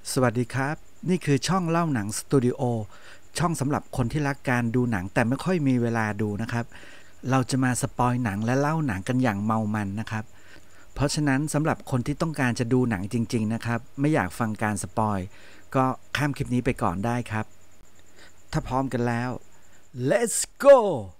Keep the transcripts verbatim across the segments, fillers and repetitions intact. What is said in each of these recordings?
สวัสดีครับนี่คือช่องเล่าหนังสตูดิโอช่องสำหรับคนที่รักการดูหนังแต่ไม่ค่อยมีเวลาดูนะครับเราจะมาสปอยหนังและเล่าหนังกันอย่างเมามันนะครับเพราะฉะนั้นสำหรับคนที่ต้องการจะดูหนังจริงๆนะครับไม่อยากฟังการสปอยก็ข้ามคลิปนี้ไปก่อนได้ครับถ้าพร้อมกันแล้ว let's go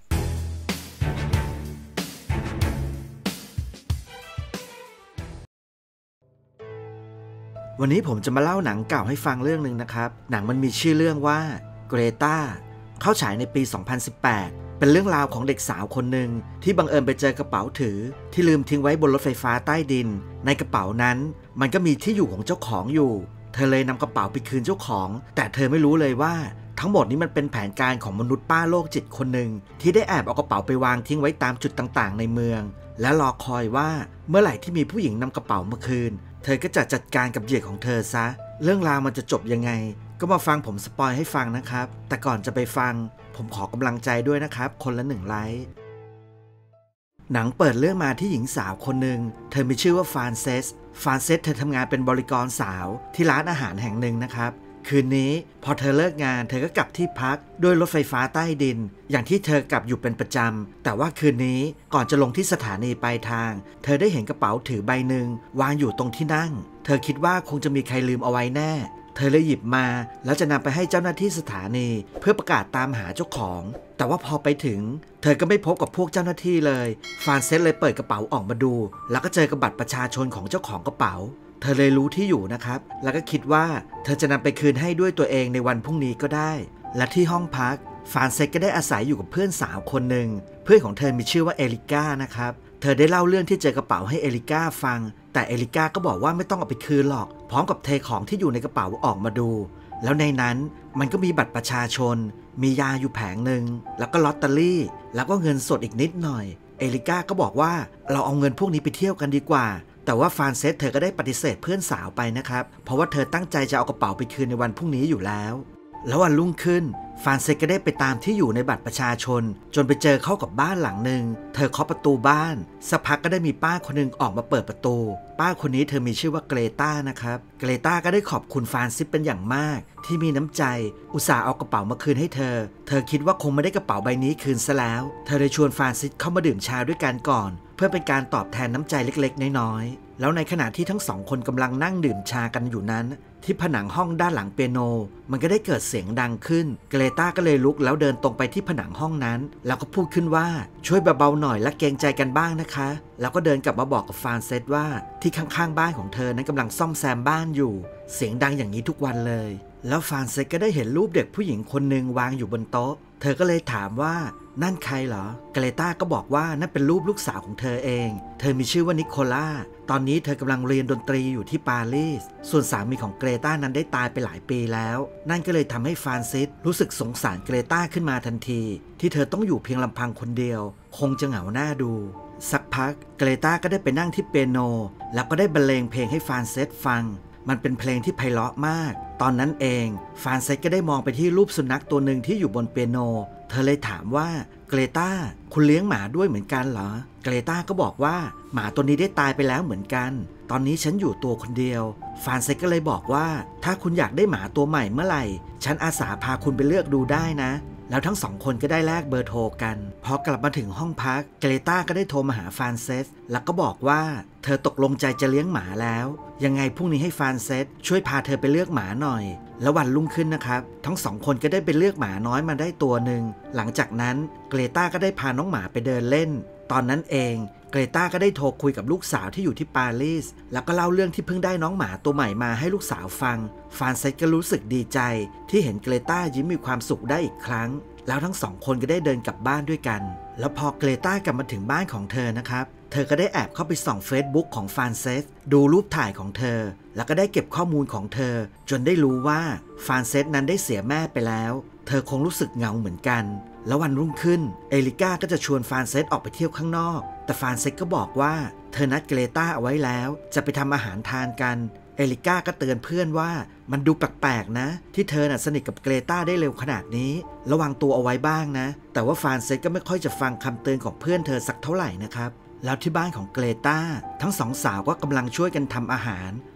วันนี้ผมจะมาเล่าหนังเก่าให้ฟังเรื่องหนึ่งนะครับหนังมันมีชื่อเรื่องว่าเกรตาเข้าฉายในปี สองพันสิบแปด เป็นเรื่องราวของเด็กสาวคนหนึ่งที่บังเอิญไปเจอกระเป๋าถือที่ลืมทิ้งไว้บนรถไฟฟ้าใต้ดินในกระเป๋านั้นมันก็มีที่อยู่ของเจ้าของอยู่เธอเลยนำกระเป๋าไปคืนเจ้าของแต่เธอไม่รู้เลยว่าทั้งหมดนี้มันเป็นแผนการของมนุษย์ป้าโรคจิตคนหนึ่งที่ได้แอบเอากระเป๋าไปวางทิ้งไว้ตามจุดต่างๆในเมืองและรอคอยว่าเมื่อไหร่ที่มีผู้หญิงนำกระเป๋ามาคืนเธอก็จะจัดการกับเหยื่อของเธอซะเรื่องราวมันจะจบยังไงก็มาฟังผมสปอยให้ฟังนะครับแต่ก่อนจะไปฟังผมขอกำลังใจด้วยนะครับคนละหนึ่งไลค์หนังเปิดเรื่องมาที่หญิงสาวคนหนึ่งเธอมีชื่อว่าฟรานเซสฟรานเซสเธอทำงานเป็นบริกรสาวที่ร้านอาหารแห่งหนึ่งนะครับคืนนี้พอเธอเลิกงานเธอก็กลับที่พักด้วยรถไฟฟ้าใต้ดินอย่างที่เธอกลับอยู่เป็นประจำแต่ว่าคืนนี้ก่อนจะลงที่สถานีปลายทางเธอได้เห็นกระเป๋าถือใบหนึ่งวางอยู่ตรงที่นั่งเธอคิดว่าคงจะมีใครลืมเอาไว้แน่เธอเลยหยิบมาแล้วจะนำไปให้เจ้าหน้าที่สถานีเพื่อประกาศตามหาเจ้าของแต่ว่าพอไปถึงเธอก็ไม่พบกับพวกเจ้าหน้าที่เลยฟรานเซสเลยเปิดกระเป๋าออกมาดูแล้วก็เจอกับบัตรประชาชนของเจ้าของกระเป๋าเธอเลยรู้ที่อยู่นะครับแล้วก็คิดว่าเธอจะนำไปคืนให้ด้วยตัวเองในวันพรุ่งนี้ก็ได้และที่ห้องพักฟรานเซสก็ได้อาศัยอยู่กับเพื่อนสาวคนหนึ่งเพื่อนของเธอมีชื่อว่าเอลิก้านะครับเธอได้เล่าเรื่องที่เจอกระเป๋าให้เอลิก้าฟังแต่เอลิก้าก็บอกว่าไม่ต้องเอาไปคืนหรอกพร้อมกับเทของที่อยู่ในกระเป๋าออกมาดูแล้วในนั้นมันก็มีบัตรประชาชนมียาอยู่แผงหนึ่งแล้วก็ลอตเตอรี่แล้วก็เงินสดอีกนิดหน่อยเอลิก้าก็บอกว่าเราเอาเงินพวกนี้ไปเที่ยวกันดีกว่าแต่ว่าฟรานเซสเธอก็ได้ปฏิเสธเพื่อนสาวไปนะครับเพราะว่าเธอตั้งใจจะเอากระเป๋าไปคืนในวันพรุ่งนี้อยู่แล้วแล้ววันรุ่งขึ้นฟรานเซสก็ได้ไปตามที่อยู่ในบัตรประชาชนจนไปเจอเข้ากับบ้านหลังหนึ่งเธอเคาะประตูบ้านสักพักก็ได้มีป้าคนหนึ่งออกมาเปิดประตูป้าคนนี้เธอมีชื่อว่าเกรตานะครับเกรตาก็ได้ขอบคุณฟรานซิสเป็นอย่างมากที่มีน้ำใจอุตส่าห์เอากระเป๋ามาคืนให้เธอเธอคิดว่าคงไม่ได้กระเป๋าใบนี้คืนซะแล้วเธอเลยชวนฟรานซิสเข้ามาดื่มชาด้วยกันก่อนเพื่อเป็นการตอบแทนน้ำใจเล็กๆน้อยๆแล้วในขณะที่ทั้งสองคนกำลังนั่งดื่มชากันอยู่นั้นที่ผนังห้องด้านหลังเปียโนมันก็ได้เกิดเสียงดังขึ้นเกรตาก็เลยลุกแล้วเดินตรงไปที่ผนังห้องนั้นแล้วก็พูดขึ้นว่าช่วยเบาๆหน่อยและเกรงใจกันบ้างนะคะแล้วก็เดินกลับมาบอกกับฟรานเซสว่าที่ข้างๆบ้านของเธอนั้นกำลังซ่อมแซมบ้านอยู่เสียงดังอย่างนี้ทุกวันเลยแล้วฟรานเซสก็ได้เห็นรูปเด็กผู้หญิงคนหนึ่งวางอยู่บนโต๊ะเธอก็เลยถามว่านั่นใครเหรอเกรตาก็บอกว่านั่นเป็นรูปลูกสาวของเธอเองเธอมีชื่อว่านิโคล่าตอนนี้เธอกำลังเรียนดนตรีอยู่ที่ปารีสส่วนสามีของเกรตานั้นได้ตายไปหลายปีแล้วนั่นก็เลยทำให้ฟรานซิสรู้สึกสงสารเกรตาขึ้นมาทันทีที่เธอต้องอยู่เพียงลำพังคนเดียวคงจะเหงาหน้าดูสักพักเกรตาก็ได้ไปนั่งที่เปียโนแล้วก็ได้บรรเลงเพลงให้ฟรานเซสฟังมันเป็นเพลงที่ไพเราะมากตอนนั้นเองฟรานเซสก็ได้มองไปที่รูปสุนัขตัวหนึ่งที่อยู่บนเปียโนเธอเลยถามว่าเกรตาคุณเลี้ยงหมาด้วยเหมือนกันเหรอเกรตาก็บอกว่าหมาตัวนี้ได้ตายไปแล้วเหมือนกันตอนนี้ฉันอยู่ตัวคนเดียวฟรานเซสก็เลยบอกว่าถ้าคุณอยากได้หมาตัวใหม่เมื่อไหร่ฉันอาสาพาคุณไปเลือกดูได้นะแล้วทั้งสองคนก็ได้แลกเบอร์โทรกันพอกลับมาถึงห้องพักเกรตาก็ได้โทรมาหาฟรานเซสแล้วก็บอกว่าเธอตกลงใจจะเลี้ยงหมาแล้วยังไงพรุ่งนี้ให้ฟรานเซสช่วยพาเธอไปเลือกหมาหน่อยแล้ววันรุ่งขึ้นนะครับทั้งสองคนก็ได้ไปเลือกหมาน้อยมาได้ตัวหนึ่งหลังจากนั้นเกรตาก็ได้พาน้องหมาไปเดินเล่นตอนนั้นเองเกรตาก็ได้โทรคุยกับลูกสาวที่อยู่ที่ปารีสแล้วก็เล่าเรื่องที่เพิ่งได้น้องหมาตัวใหม่มาให้ลูกสาวฟังฟรานเซสก็รู้สึกดีใจที่เห็นเกรตายิ้มมีความสุขได้อีกครั้งแล้วทั้งสองคนก็ได้เดินกลับบ้านด้วยกันแล้วพอเกรตากลับมาถึงบ้านของเธอนะครับเธอก็ได้แอบเข้าไปส่อง Facebook ของฟรานเซสดูรูปถ่ายของเธอแล้วก็ได้เก็บข้อมูลของเธอจนได้รู้ว่าฟรานเซสนั้นได้เสียแม่ไปแล้วเธอคงรู้สึกเหงาเหมือนกันแล้ววันรุ่งขึ้นเอลิก้าก็จะชวนฟรานเซสออกไปเที่ยวข้างนอกแต่ฟรานเซสก็บอกว่าเธอนัดเกรตาเอาไว้แล้วจะไปทำอาหารทานกันเอลิก้าก็เตือนเพื่อนว่ามันดูแปลกๆนะที่เธอน่ะสนิทกับเกรตาได้เร็วขนาดนี้ระวังตัวเอาไว้บ้างนะแต่ว่าฟรานเซสก็ไม่ค่อยจะฟังคำเตือนของเพื่อนเธอสักเท่าไหร่นะครับ แล้วที่บ้านของเกรตาทั้งสองสาวก็กำลังช่วยกันทำอาหาร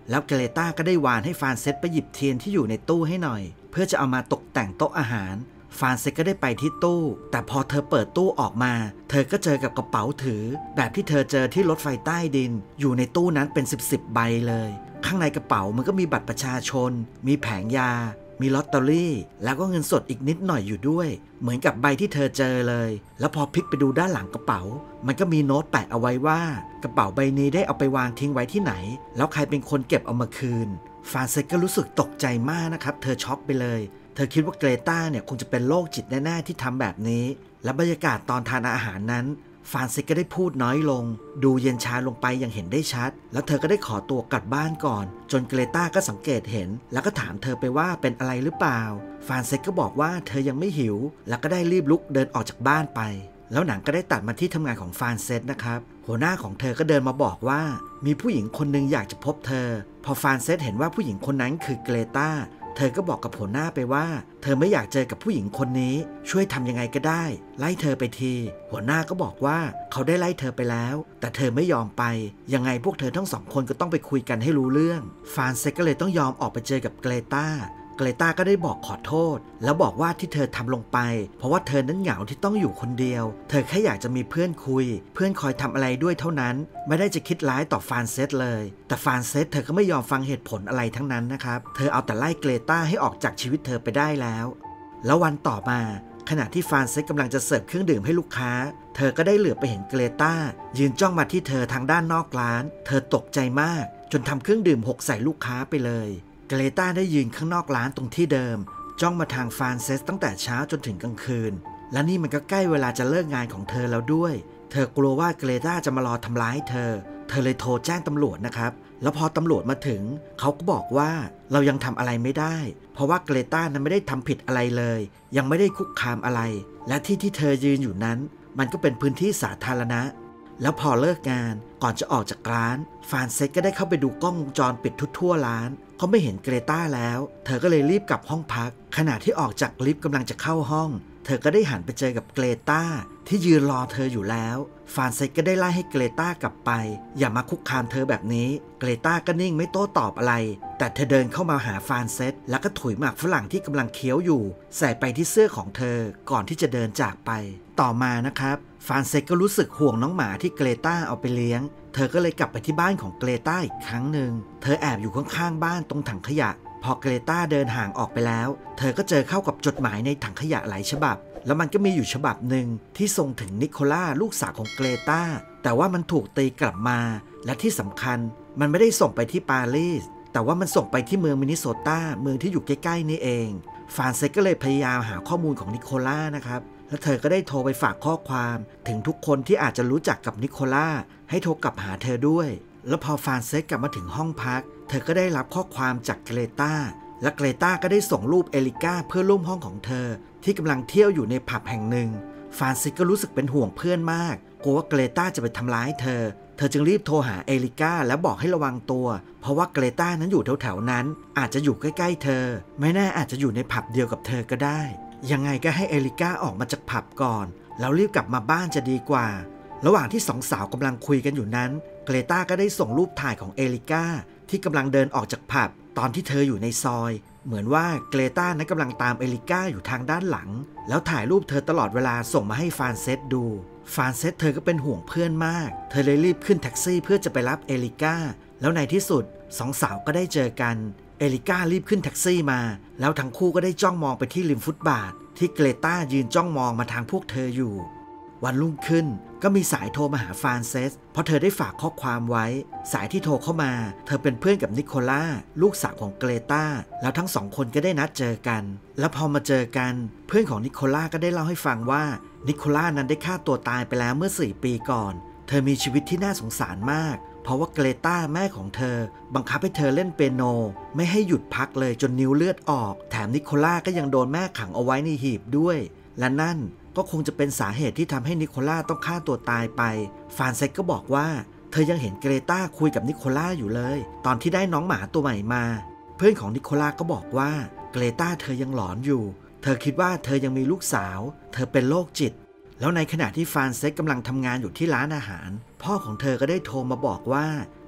แล้วเกรตาก็ได้วานให้ฟรานเซสไปหยิบเทียนที่อยู่ในตู้ให้หน่อยเพื่อจะเอามาตกแต่งโต๊ะอาหารฟรานเซสก็ได้ไปที่ตู้แต่พอเธอเปิดตู้ออกมาเธอก็เจอกับกระเป๋าถือแบบที่เธอเจอที่รถไฟใต้ดินอยู่ในตู้นั้นเป็นสิบสิบใบเลยข้างในกระเป๋ามันก็มีบัตรประชาชนมีแผงยามีลอตเตอรี่แล้วก็เงินสดอีกนิดหน่อยอยู่ด้วยเหมือนกับใบที่เธอเจอเลยแล้วพอพลิกไปดูด้านหลังกระเป๋ามันก็มีโน้ตแปะเอาไว้ว่ากระเป๋าใบนี้ได้เอาไปวางทิ้งไว้ที่ไหนแล้วใครเป็นคนเก็บเอามาคืนฟรานเซสก็รู้สึกตกใจมากนะครับเธอช็อกไปเลยเธอคิดว่าเกรตาเนี่ยคงจะเป็นโรคจิตแน่ๆที่ทำแบบนี้และบรรยากาศตอนทานอาหารนั้นฟรานเซสก็ได้พูดน้อยลงดูเย็นชาลงไปอย่างเห็นได้ชัดแล้วเธอก็ได้ขอตัวกลับบ้านก่อนจนเกรตาก็สังเกตเห็นแล้วก็ถามเธอไปว่าเป็นอะไรหรือเปล่าฟรานเซสก็บอกว่าเธอยังไม่หิวแล้วก็ได้รีบลุกเดินออกจากบ้านไปแล้วหนังก็ได้ตัดมาที่ทำงานของฟรานเซสนะครับหัวหน้าของเธอก็เดินมาบอกว่ามีผู้หญิงคนหนึ่งอยากจะพบเธอพอฟรานเซสเห็นว่าผู้หญิงคนนั้นคือเกรตาเธอก็บอกกับหัวหน้าไปว่าเธอไม่อยากเจอกับผู้หญิงคนนี้ช่วยทำยังไงก็ได้ไล่เธอไปทีหัวหน้าก็บอกว่าเขาได้ไล่เธอไปแล้วแต่เธอไม่ยอมไปยังไงพวกเธอทั้งสองคนก็ต้องไปคุยกันให้รู้เรื่องฟรานเซสก็เลยต้องยอมออกไปเจอกับเกรตาเกรตาก็ได้บอกขอโทษแล้วบอกว่าที่เธอทำลงไปเพราะว่าเธอนั้นเหงาที่ต้องอยู่คนเดียวเธอแค่อยากจะมีเพื่อนคุยเพื่อนคอยทำอะไรด้วยเท่านั้นไม่ได้จะคิดร้ายต่อฟรานเซสเลยแต่ฟรานเซสเธอก็ไม่ยอมฟังเหตุผลอะไรทั้งนั้นนะครับเธอเอาแต่ไล่เกรตาให้ออกจากชีวิตเธอไปได้แล้วแล้ววันต่อมาขณะที่ฟรานเซสกำลังจะเสิร์ฟเครื่องดื่มให้ลูกค้าเธอก็ได้เหลือบไปเห็นเกรตายืนจ้องมาที่เธอทางด้านนอกร้านเธอตกใจมากจนทำเครื่องดื่มหกใส่ลูกค้าไปเลยเกรตาได้ยืนข้างนอกร้านตรงที่เดิมจ้องมาทางฟรานเซสตั้งแต่เช้าจนถึงกลางคืนและนี่มันก็ใกล้เวลาจะเลิกงานของเธอแล้วด้วยเธอกลัวว่าเกรตาจะมารอทำร้ายเธอเธอเลยโทรแจ้งตำรวจนะครับแล้วพอตำรวจมาถึงเขาก็บอกว่าเรายังทำอะไรไม่ได้เพราะว่าเกรตานั้นไม่ได้ทำผิดอะไรเลยยังไม่ได้คุกคามอะไรและที่ที่เธอยืนอยู่นั้นมันก็เป็นพื้นที่สาธารณะแล้วพอเลิกงานก่อนจะออกจากร้านฟรานเซสก็ได้เข้าไปดูกล้องวงจรปิดทั่วร้านเขาไม่เห็นเกรตาแล้วเธอก็เลยรีบกลับห้องพักขณะที่ออกจากลิฟต์กำลังจะเข้าห้องเธอก็ได้หันไปเจอกับเกรตาที่ยืนรอเธออยู่แล้วฟรานเซสก็ได้ไล่ให้เกรตากลับไปอย่ามาคุกคามเธอแบบนี้เกรตาก็นิ่งไม่โต้ตอบอะไรแต่เธอเดินเข้ามาหาฟรานเซสแล้วก็ถุยหมากฝรั่งที่กำลังเคี้ยวอยู่ใส่ไปที่เสื้อของเธอก่อนที่จะเดินจากไปต่อมานะครับฟรานเซสก็รู้สึกห่วงน้องหมาที่เกรตาเอาไปเลี้ยงเธอก็เลยกลับไปที่บ้านของเกรตาอีกครั้งหนึ่งเธอแอบอยู่ข้างๆบ้านตรงถังขยะพอเกรตาเดินห่างออกไปแล้วเธอก็เจอเข้ากับจดหมายในถังขยะหลายฉบับแล้วมันก็มีอยู่ฉบับหนึ่งที่ส่งถึงนิโคล่าลูกสาวของเกรตาแต่ว่ามันถูกตีกลับมาและที่สำคัญมันไม่ได้ส่งไปที่ปารีสแต่ว่ามันส่งไปที่เมืองมินนิโซตาเมืองที่อยู่ใกล้ๆนี่เองฟรานเซสก็เลยพยายามหาข้อมูลของนิโคล่านะครับแล้วเธอก็ได้โทรไปฝากข้อความถึงทุกคนที่อาจจะรู้จักกับนิโคล่าให้โทรกลับหาเธอด้วยแล้วพอฟรานเซสกลับมาถึงห้องพักเธอก็ได้รับข้อความจากเกรตาและเกรตาก็ได้ส่งรูปเอลิก้าเพื่อนร่วมห้องของเธอที่กำลังเที่ยวอยู่ในผับแห่งหนึ่งฟรานเซสก็รู้สึกเป็นห่วงเพื่อนมากกลัวว่าเกรตาจะไปทำร้ายเธอเธอจึงรีบโทรหาเอลิก้าและบอกให้ระวังตัวเพราะว่าเกรตานั้นอยู่แถวๆนั้นอาจจะอยู่ใกล้ๆเธอไม่แน่อาจจะอยู่ในผับเดียวกับเธอก็ได้ยังไงก็ให้เอลิก้าออกมาจากผับก่อนแล้วรีบกลับมาบ้านจะดีกว่าระหว่างที่สองสาวกำลังคุยกันอยู่นั้นเกรตาก็ได้ส่งรูปถ่ายของเอลิก้าที่กำลังเดินออกจากผับตอนที่เธออยู่ในซอยเหมือนว่าเกรตานั้นกำลังตามเอลิก้าอยู่ทางด้านหลังแล้วถ่ายรูปเธอตลอดเวลาส่งมาให้ฟรานเซสดูฟรานเซสเธอก็เป็นห่วงเพื่อนมากเธอเลยรีบขึ้นแท็กซี่เพื่อจะไปรับเอลิก้าแล้วในที่สุดสองสาวก็ได้เจอกันเอลิก้ารีบขึ้นแท็กซี่มาแล้วทั้งคู่ก็ได้จ้องมองไปที่ริมฟุตบาทที่เกรตายืนจ้องมองมาทางพวกเธออยู่วันรุ่งขึ้นก็มีสายโทรมาหาฟรานเซสเพราะเธอได้ฝากข้อความไว้สายที่โทรเข้ามาเธอเป็นเพื่อนกับนิโคล่าลูกสาวของเกรตาแล้วทั้งสองคนก็ได้นัดเจอกันแล้วพอมาเจอกันเพื่อนของนิโคล่าก็ได้เล่าให้ฟังว่านิโคล่านั้นได้ฆ่าตัวตายไปแล้วเมื่อสี่ปีก่อนเธอมีชีวิตที่น่าสงสารมากเพราะว่าเกรตาแม่ของเธอบังคับให้เธอเล่นเปียโนไม่ให้หยุดพักเลยจนนิ้วเลือดออกแถมนิโคล่าก็ยังโดนแม่ขังเอาไว้ในหีบด้วยและนั่นก็คงจะเป็นสาเหตุที่ทำให้นิโคล่าต้องฆ่าตัวตายไปฟรานเซสก็บอกว่าเธอยังเห็นเกรตาคุยกับนิโคล่าอยู่เลยตอนที่ได้น้องหมาตัวใหม่มาเพื่อนของนิโคล่าก็บอกว่าเกรตาเธอยังหลอนอยู่เธอคิดว่าเธอยังมีลูกสาวเธอเป็นโรคจิตแล้วในขณะที่ฟรานเซสกำลังทำงานอยู่ที่ร้านอาหารพ่อของเธอก็ได้โทรมาบอกว่า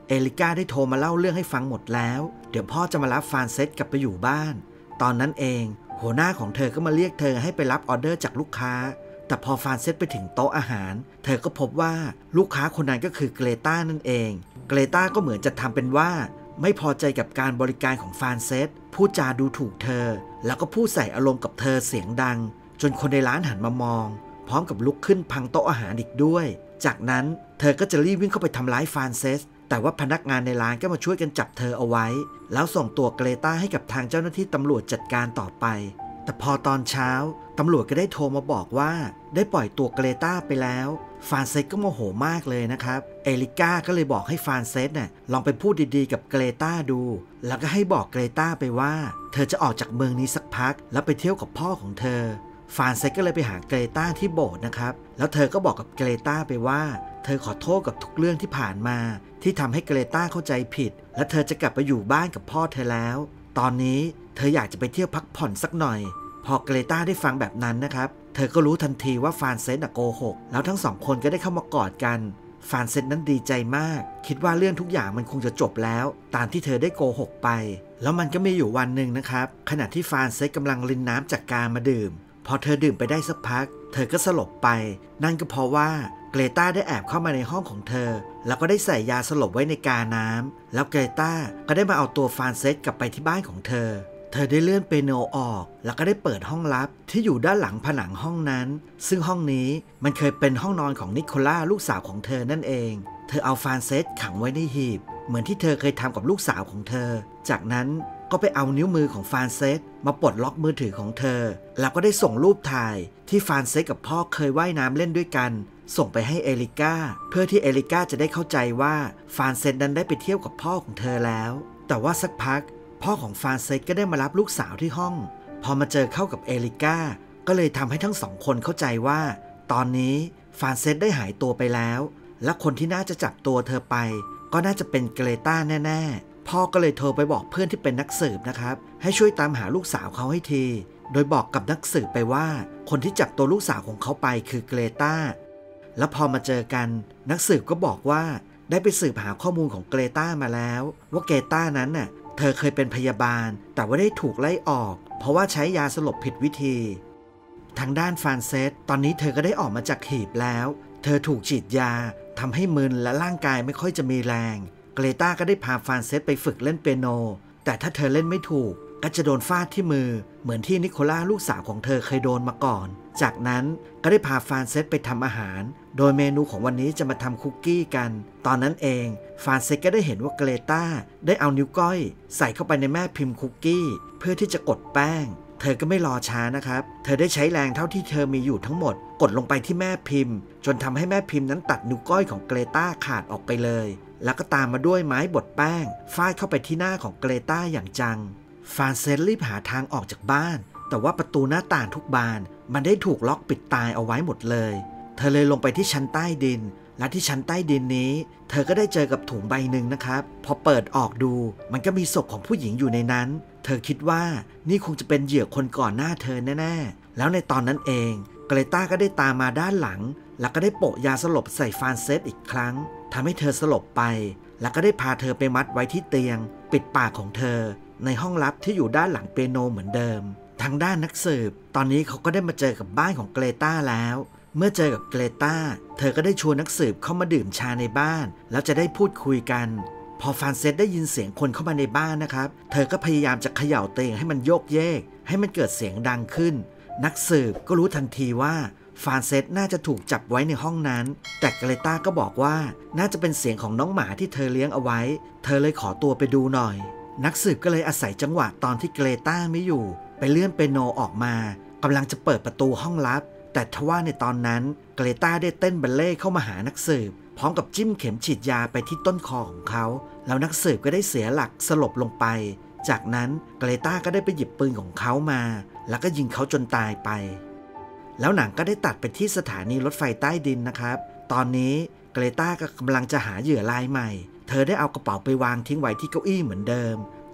เอลิก้าได้โทรมาเล่าเรื่องให้ฟังหมดแล้วเดี๋ยวพ่อจะมารับฟรานเซสกลับไปอยู่บ้านตอนนั้นเองหัวหน้าของเธอก็มาเรียกเธอให้ไปรับออเดอร์จากลูกค้าแต่พอฟรานเซสไปถึงโต๊ะอาหารเธอก็พบว่าลูกค้าคนนั้นก็คือเกรตานั่นเองเกรตาก็เหมือนจะทำเป็นว่าไม่พอใจกับการบริการของฟรานเซสพูดจาดูถูกเธอแล้วก็พูดใส่อารมณ์กับเธอเสียงดังจนคนในร้านหันมามองพร้อมกับลุกขึ้นพังโต๊ะอาหารอีกด้วยจากนั้นเธอก็จะรีบวิ่งเข้าไปทำร้ายฟรานเซสแต่ว่าพนักงานในร้านก็มาช่วยกันจับเธอเอาไว้แล้วส่งตัวเกรตาให้กับทางเจ้าหน้าที่ตำรวจจัดการต่อไปแต่พอตอนเช้าตำรวจก็ได้โทรมาบอกว่าได้ปล่อยตัวเกรตาไปแล้วฟรานเซสก็โมโหมากเลยนะครับเอลิก้าก็เลยบอกให้ฟรานเซสเนี่ยลองไปพูดดีๆกับเกรตาดูแล้วก็ให้บอกเกรตาไปว่าเธอจะออกจากเมืองนี้สักพักแล้วไปเที่ยวกับพ่อของเธอฟรานเซสก็เลยไปหาเกรตาที่โบสถ์นะครับแล้วเธอก็บอกกับเกรตาไปว่าเธอขอโทษกับทุกเรื่องที่ผ่านมาที่ทำให้เกรตาเข้าใจผิดและเธอจะกลับไปอยู่บ้านกับพ่อเธอแล้วตอนนี้เธออยากจะไปเที่ยวพักผ่อนสักหน่อยพอเกรตาได้ฟังแบบนั้นนะครับเธอก็รู้ทันทีว่าฟรานเซสโกหกแล้วทั้งสองคนก็ได้เข้ามากอดกันฟรานเซสนั้นดีใจมากคิดว่าเรื่องทุกอย่างมันคงจะจบแล้วตามที่เธอได้โกหกไปแล้วมันก็มีอยู่วันหนึ่งนะครับขณะที่ฟรานเซสกำลังรินน้ำจากกามาดื่มพอเธอดื่มไปได้สักพักเธอก็สลบไปนั่นก็เพราะว่าเกรตาได้แอบเข้ามาในห้องของเธอแล้วก็ได้ใส่ยาสลบไว้ในกาน้ำแล้วเกรตาก็ได้มาเอาตัวฟรานเซสกลับไปที่บ้านของเธอเธอได้เลื่อนเปียโนออกแล้วก็ได้เปิดห้องลับที่อยู่ด้านหลังผนังห้องนั้นซึ่งห้องนี้มันเคยเป็นห้องนอนของนิโคล่าลูกสาวของเธอนั่นเองเธอเอาฟรานเซสขังไว้ในหีบเหมือนที่เธอเคยทำกับลูกสาวของเธอจากนั้นก็ไปเอานิ้วมือของฟรานเซสมาปลดล็อกมือถือของเธอแล้วก็ได้ส่งรูปถ่ายที่ฟรานเซสกับพ่อเคยว่ายน้ำเล่นด้วยกันส่งไปให้เอลิก้าเพื่อที่เอลิก้าจะได้เข้าใจว่าฟรานเซสนั้นได้ไปเที่ยวกับพ่อของเธอแล้วแต่ว่าสักพักพ่อของฟรานเซสก็ได้มารับลูกสาวที่ห้องพอมาเจอเข้ากับเอลิก้าก็เลยทำให้ทั้งสองคนเข้าใจว่าตอนนี้ฟรานเซสได้หายตัวไปแล้วและคนที่น่าจะจับตัวเธอไปก็น่าจะเป็นเกรตาแน่ๆพ่อก็เลยโทรไปบอกเพื่อนที่เป็นนักสืบนะครับให้ช่วยตามหาลูกสาวเขาให้ทีโดยบอกกับนักสืบไปว่าคนที่จับตัวลูกสาวของเขาไปคือเกรตาแล้วพอมาเจอกันนักสืบก็บอกว่าได้ไปสืบหาข้อมูลของเกรตามาแล้วว่าเกรตานั้นน่ะเธอเคยเป็นพยาบาลแต่ว่าได้ถูกไล่ออกเพราะว่าใช้ยาสลบผิดวิธีทางด้านฟรานเซสตอนนี้เธอก็ได้ออกมาจากหีบแล้วเธอถูกฉีดยาทำให้มึนและร่างกายไม่ค่อยจะมีแรงเกรตาก็ได้พาฟรานเซสไปฝึกเล่นเปียโนแต่ถ้าเธอเล่นไม่ถูกก็จะโดนฟาดที่มือเหมือนที่นิโคล่าลูกสาวของเธอเคยโดนมาก่อนจากนั้นก็ได้พาฟรานเซสไปทำอาหารโดยเมนูของวันนี้จะมาทำคุกกี้กันตอนนั้นเองฟรานเซสก็ได้เห็นว่าเกรตาได้เอานิ้วก้อยใส่เข้าไปในแม่พิมพ์คุกกี้เพื่อที่จะกดแป้งเธอก็ไม่รอช้านะครับเธอได้ใช้แรงเท่าที่เธอมีอยู่ทั้งหมดกดลงไปที่แม่พิมพ์จนทำให้แม่พิมพ์นั้นตัดนิ้วก้อยของเกรตาขาดออกไปเลยแล้วก็ตามมาด้วยไม้บดแป้งฟาดเข้าไปที่หน้าของเกรตาอย่างจังฟรานเซสรีบหาทางออกจากบ้านแต่ว่าประตูหน้าต่างทุกบานมันได้ถูกล็อกปิดตายเอาไว้หมดเลยเธอเลยลงไปที่ชั้นใต้ดินและที่ชั้นใต้ดินนี้เธอก็ได้เจอกับถุงใบหนึ่งนะครับพอเปิดออกดูมันก็มีศพของผู้หญิงอยู่ในนั้นเธอคิดว่านี่คงจะเป็นเหยื่อคนก่อนหน้าเธอแน่ๆแล้วในตอนนั้นเองเกรตาก็ได้ตามมาด้านหลังแล้วก็ได้โปะยาสลบใส่ฟรานเซสอีกครั้งทำให้เธอสลบไปแล้วก็ได้พาเธอไปมัดไว้ที่เตียงปิดปากของเธอในห้องลับที่อยู่ด้านหลังเปียโนเหมือนเดิมทางด้านนักสืบตอนนี้เขาก็ได้มาเจอกับบ้านของเกรตาแล้วเมื่อเจอกับเกรตาเธอก็ได้ชวนนักสืบเข้ามาดื่มชาในบ้านแล้วจะได้พูดคุยกันพอฟรานเซสได้ยินเสียงคนเข้ามาในบ้านนะครับเธอก็พยายามจะเขย่าเตียงให้มันโยกเยกให้มันเกิดเสียงดังขึ้นนักสืบก็รู้ทันทีว่าฟรานเซสน่าจะถูกจับไว้ในห้องนั้นแต่เกรตาก็บอกว่าน่าจะเป็นเสียงของน้องหมาที่เธอเลี้ยงเอาไว้เธอเลยขอตัวไปดูหน่อยนักสืบก็เลยอาศัยจังหวะตอนที่เกรตาไม่อยู่ไปเลื่อนเปียโนออกมากำลังจะเปิดประตูห้องลับแต่ทว่าในตอนนั้นเกรตาได้เต้นบัลเล่เข้ามาหานักสืบพร้อมกับจิ้มเข็มฉีดยาไปที่ต้นคอของเขาแล้วนักสืบก็ได้เสียหลักสลบลงไปจากนั้นเกรตาก็ได้ไปหยิบปืนของเขามาแล้วก็ยิงเขาจนตายไปแล้วหนังก็ได้ตัดไปที่สถานีรถไฟใต้ดินนะครับตอนนี้เกรตาก็กำลังจะหาเหยื่อรายใหม่เธอได้เอากระเป๋าไปวางทิ้งไว้ที่เก้าอี้เหมือนเดิม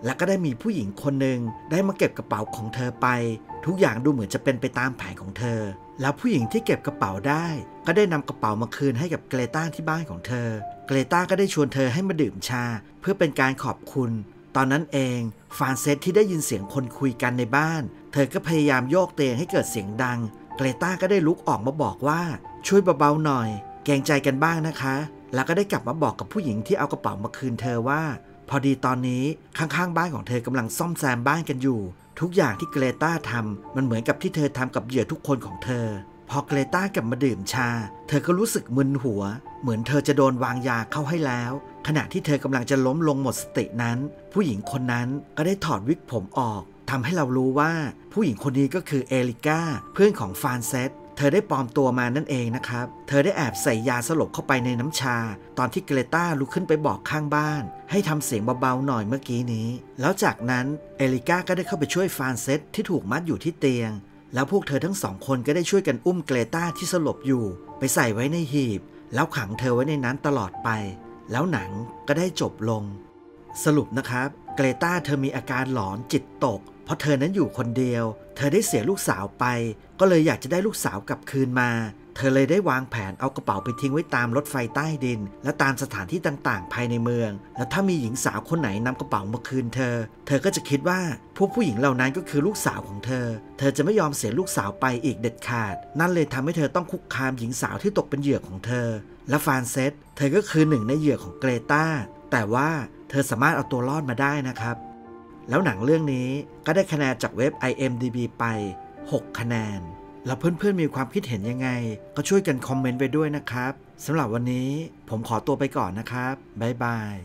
และก็ได้มีผู้หญิงคนหนึ่งได้มาเก็บกระเป๋าของเธอไปทุกอย่างดูเหมือนจะเป็นไปตามแผนของเธอแล้วผู้หญิงที่เก็บกระเป๋าได้ก็ได้นำกระเป๋ามาคืนให้กับเกรตาที่บ้านของเธอเกรตาก็ได้ชวนเธอให้มาดื่มชาเพื่อเป็นการขอบคุณตอนนั้นเองฟรานเซสที่ได้ยินเสียงคนคุยกันในบ้านเธอก็พยายามโยกเตียงให้เกิดเสียงดังเกรตาก็ได้ลุกออกมาบอกว่าช่วยเบาๆหน่อยเกรงใจกันบ้างนะคะแล้วก็ได้กลับมาบอกกับผู้หญิงที่เอากระเป๋ามาคืนเธอว่าพอดีตอนนี้ข้างๆบ้านของเธอกำลังซ่อมแซมบ้านกันอยู่ทุกอย่างที่เกรตาทำมันเหมือนกับที่เธอทำกับเหยื่อทุกคนของเธอพอเกรตากลับมาดื่มชาเธอก็รู้สึกมึนหัวเหมือนเธอจะโดนวางยาเข้าให้แล้วขณะที่เธอกำลังจะล้มลงหมดสตินั้นผู้หญิงคนนั้นก็ได้ถอดวิกผมออกทำให้เรารู้ว่าผู้หญิงคนนี้ก็คือเอลิก้าเพื่อนของฟรานเซสเธอได้ปลอมตัวมานั่นเองนะครับเธอได้แอบใส่ยาสลบเข้าไปในน้ำชาตอนที่เกรตาลุกขึ้นไปบอกข้างบ้านให้ทำเสียงเบาๆหน่อยเมื่อกี้นี้แล้วจากนั้นเอลิก้าก็ได้เข้าไปช่วยฟรานเซสที่ถูกมัดอยู่ที่เตียงแล้วพวกเธอทั้งสองคนก็ได้ช่วยกันอุ้มเกรตาที่สลบอยู่ไปใส่ไว้ในหีบแล้วขังเธอไว้ในนั้นตลอดไปแล้วหนังก็ได้จบลงสรุปนะครับเกรตาเธอมีอาการหลอนจิตตกเพราะเธอนั้นอยู่คนเดียวเธอได้เสียลูกสาวไปก็เลยอยากจะได้ลูกสาวกลับคืนมาเธอเลยได้วางแผนเอากระเป๋าไปทิ้งไว้ตามรถไฟใต้ดินและตามสถานที่ต่างๆภายในเมืองแล้วถ้ามีหญิงสาวคนไหนนำกระเป๋ามาคืนเธอเธอก็จะคิดว่าพวกผู้หญิงเหล่านั้นก็คือลูกสาวของเธอเธอจะไม่ยอมเสียลูกสาวไปอีกเด็ดขาดนั่นเลยทำให้เธอต้องคุกคามหญิงสาวที่ตกเป็นเหยื่อของเธอและฟรานเซสเธอก็คือหนึ่งในเหยื่อของเกรตาแต่ว่าเธอสามารถเอาตัวรอดมาได้นะครับแล้วหนังเรื่องนี้ก็ได้คะแนนจากเว็บ ไอ เอ็ม ดี บี ไปหกคะแนนแล้วเพื่อนๆมีความคิดเห็นยังไงก็ช่วยกันคอมเมนต์ไปด้วยนะครับสำหรับวันนี้ผมขอตัวไปก่อนนะครับบ๊ายบาย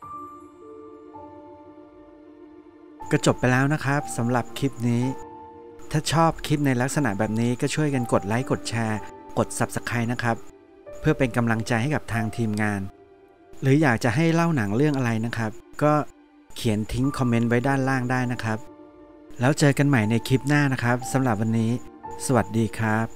ก็จบไปแล้วนะครับสำหรับคลิปนี้ถ้าชอบคลิปในลักษณะแบบนี้ก็ช่วยกันกดไลค์กดแชร์กด ซับสไครบ์ นะครับเพื่อเป็นกำลังใจให้กับทางทีมงานหรืออยากจะให้เล่าหนังเรื่องอะไรนะครับก็เขียนทิ้งคอมเมนต์ไว้ด้านล่างได้นะครับแล้วเจอกันใหม่ในคลิปหน้านะครับสำหรับวันนี้สวัสดีครับ